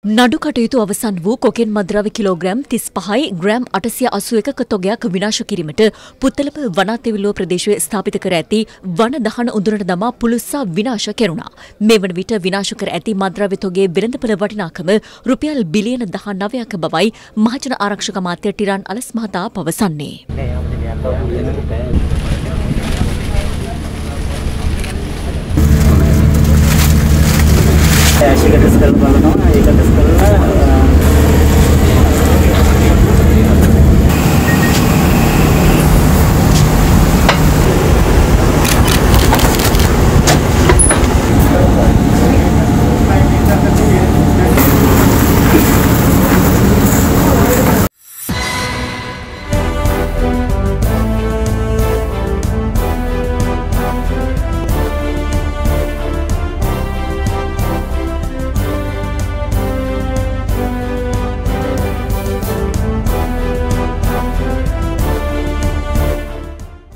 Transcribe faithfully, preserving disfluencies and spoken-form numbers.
නඩු කටයුතු අවසන් වූ කොකෙන් මද්‍රව්‍ය කිලෝග්‍රෑම් තිස් පහයි ග්‍රෑම් අටසිය අසූ එකක තොගයක් විනාශ කිරීමට පුත්තලම වනාතෙවිල්ලුව ප්‍රදේශයේ ස්ථාපිත කර ඇති වන දහන උඳුරට දමා පුළුස්සා විනාශ කෙරුණා. මේ වන විට විනාශ කර ඇති මද්‍රව්‍ය තොගේ වෙළඳපොළ වටිනාකම රුපියල් බිලියන දහනවයක් බවයි මහජන ආරක්ෂක අමාත්‍ය ටිරාන් අලස් මහතා පවසන්නේ. ඇසික ටෙස්ට් කරලා බලනවා ඒක ටෙස්ට්